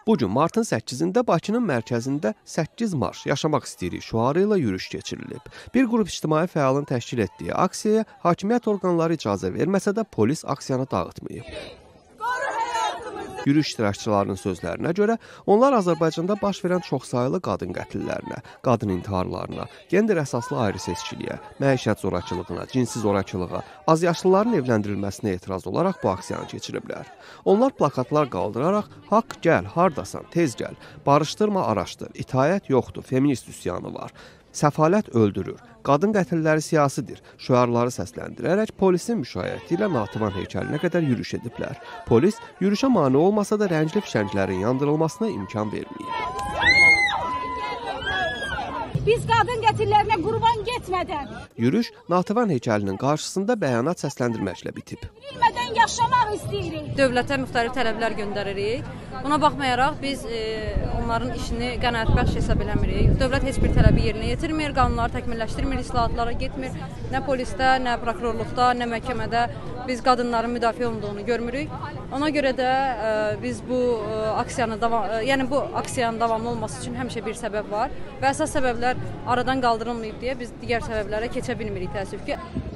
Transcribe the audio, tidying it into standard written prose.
Bugün martın 8-də Bakının mərkəzində 8 marş yaşamaq istəyirik şüarı ilə yürüyüş keçirilib. Bir qrup ictimai fəalın təşkil etdiyi aksiyaya hakimiyyət orqanları icazə verməsə də polis aksiyanı dağıtmayıb. Yürüyüş iştirakçılarının sözlərinə görə onlar Azərbaycanda baş verən çoxsaylı qadın qətllərinə, qadın intiharlarına, gender əsaslı ayrı-seçkiliyə, məişət zorakılığına, cinsi zorakılığa, azyaşlıların evləndirilməsinə etiraz olaraq bu aksiyanı keçiriblər. Onlar plakatlar qaldıraraq "Haqq gəl, hardasan, tez gəl, barışdırma, araşdır, itaət yoxdur, feminist üsyanı var. Səfalət öldürür, qadın qətilləri siyasidir" şüarları səsləndirərək polisin müşayiəti ilə Nativan heykəlinə qədər yürüyüş ediblər. Polis yürüyüşə mane olmasa da rəngli fişənglərin yandırılmasına imkan verməyib. Biz qadın qətillərinə qurban getmədən Yürüyüş Nativan heykəlinin qarşısında bəyanat səsləndirməklə bitib. bilmədən yaşamaq istəyirik. Dövlətə müxtəlif tələblər göndəririk. Buna baxmayaraq biz onların işini qənaətbəxş hesab eləmirik. Dövlət heç bir tələbi yerinə yetirmir, qanunları təkmilləşdirmir, islahatlara getmir. Nə polisdə, nə prokurorluqda, nə məhkəmədə biz qadınların müdafiə olunduğunu görmürük. Ona görə də biz bu aksiyanın davamlı olması üçün həmişə bir səbəb var və əsas səbəblər aradan qaldırılmayıb deyə biz digər səbəblərə keçə bilmirik təəssüf ki.